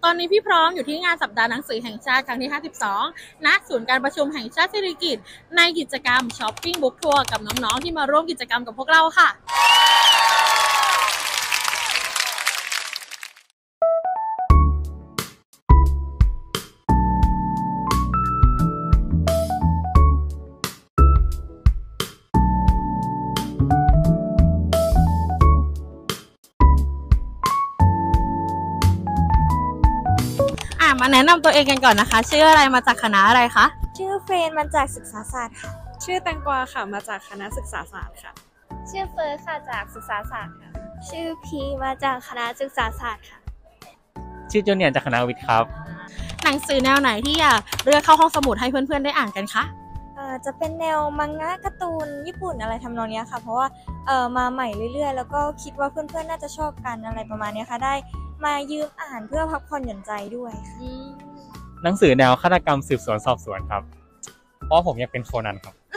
ตอนนี้พี่พร้อมอยู่ที่งานสัปดาห์หนังสือแห่งชาติครั้งที่ 52 ณ ศูนย์การประชุมแห่งชาติสิริกิติ์ในกิจกรรมช้อปปิ้งบุ๊กทัวร์กับน้องๆที่มาร่วมกิจกรรมกับพวกเราค่ะมาแนะนำตัวเองกันก่อนนะคะชื่ออะไรมาจากคณะอะไรคะชื่อเฟรนมาจากศึกษาศาสตร์ค่ะชื่อแตงกวาค่ะมาจากคณะศึกษาศาสตร์ค่ะชื่อเฟิร์สค่ะจากศึกษาศาสตร์ค่ะชื่อพีมาจากคณะศึกษาศาสตร์ค่ะชื่อจูเนียร์จากคณะวิทย์ครับหนังสือแนวไหนที่อยากเลือกเข้าห้องสมุดให้เพื่อนๆได้อ่านกันคะจะเป็นแนวมังงะการ์ตูนญี่ปุ่นอะไรทำนองนี้ค่ะเพราะว่ามาใหม่เรื่อยๆแล้วก็คิดว่าเพื่อนๆน่าจะชอบกันอะไรประมาณนี้ค่ะได้มายืมอ่านเพื่อพักผ่อนหย่อนใจด้วยค่ะหนังสือแนวฆาตกรรมสืบสวนสอบสวนครับเพราะผมอยากเป็นโคนันครับ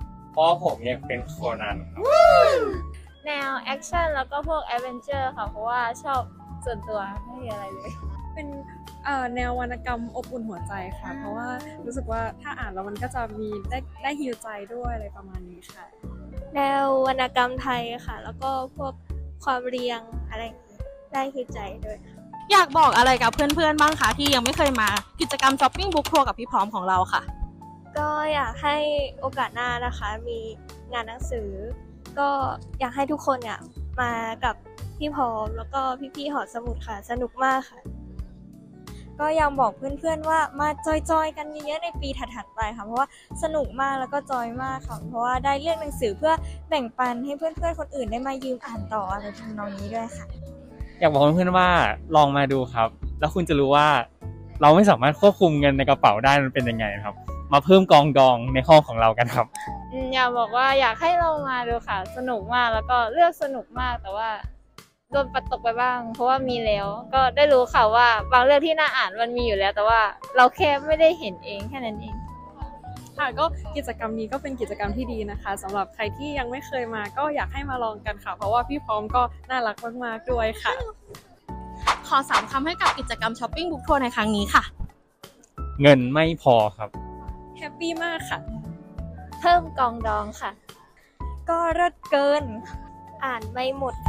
แนวแอคชั่นแล้วก็พวกแอดเวนเจอร์ค่ะเพราะว่าชอบส่วนตัวไม่มีอะไรเลยเป็นแนววรรณกรรมอบอุ่นหัวใจค่ะเพราะว่ารู้สึกว่าถ้าอ่านแล้วมันก็จะมีได้ฮีลใจด้วยอะไรประมาณนี้ค่ะแนววรรณกรรมไทยค่ะแล้วก็พวกความเรียงอะไรได้ฮีลใจด้วยอยากบอกอะไรกับเพื่อนๆบ้างคะที่ยังไม่เคยมากิจกรรมช้อปปิ้งบุ๊กทัวร์กับพี่พร้อมของเราค่ะก็อยากให้โอกาสหน้านะคะมีงานหนังสือก็อยากให้ทุกคนเนี่ยมากับพี่พร้อมแล้วก็พี่ๆหอสมุดค่ะสนุกมากค่ะก็ยังบอกเพื่อนๆว่ามาจอยๆกันเยอะๆในปีถัดๆไปค่ะเพราะว่าสนุกมากแล้วก็จอยมากค่ะเพราะว่าได้เลือกหนังสือเพื่อแบ่งปันให้เพื่อนๆคนอื่นได้มายืมอ่านต่ออะไรทำนองนี้ด้วยค่ะอยากบอกเพื่อนๆว่าลองมาดูครับแล้วคุณจะรู้ว่าเราไม่สามารถควบคุมเงินในกระเป๋าได้มันเป็นยังไงครับมาเพิ่มกองดองในห้องของเรากันครับอยากบอกว่าอยากให้เรามาดูค่ะสนุกมากแล้วก็เลือกสนุกมากแต่ว่าโดนปัดตกไปบ้างเพราะว่ามีแล้วก็ได้รู้ค่ะว่าบางเรื่องที่น่าอ่านมันมีอยู่แล้วแต่ว่าเราแค่ไม่ได้เห็นเองแค่นั้นเองค่ะก็กิจกรรมนี้ก็เป็นกิจกรรมที่ดีนะคะสำหรับใครที่ยังไม่เคยมาก็อยากให้มาลองกันค่ะเพราะว่าพี่พร้อมก็น่ารักมากๆด้วยค่ะขอ3 คำให้กับกิจกรรมช้อปปิ้งบุ๊กทัวร์ในครั้งนี้ค่ะเงินไม่พอครับแฮปปี้มากค่ะเพิ่มกองดองค่ะก็เลิศเกินอ่านไม่หมด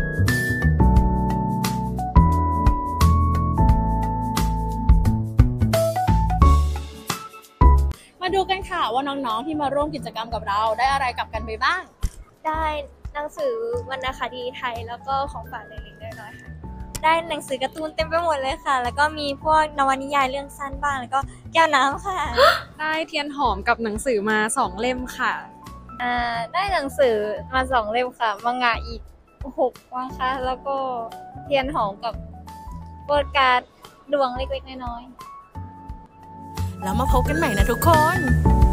มาดูกันค่ะว่าน้องๆที่มาร่วมกิจกรรมกับเราได้อะไรกลับกันไปบ้างได้หนังสือวรรณคดีไทยแล้วก็ของฝากเล็กๆน้อยๆค่ะได้หนังสือการ์ตูนเต็มไปหมดเลยค่ะแล้วก็มีพวกนวนิยายเรื่องสั้นบ้างแล้วก็แก้วน้ำค่ะได้เทียนหอมกับหนังสือมา2 เล่มค่ะได้หนังสือมา2 เล่มค่ะมังงะอีก6มั้งคะแล้วก็เทียนหอมกับโปสการ์ดดวงเล็กๆน้อยๆแล้วมาพบกันใหม่นะทุกคน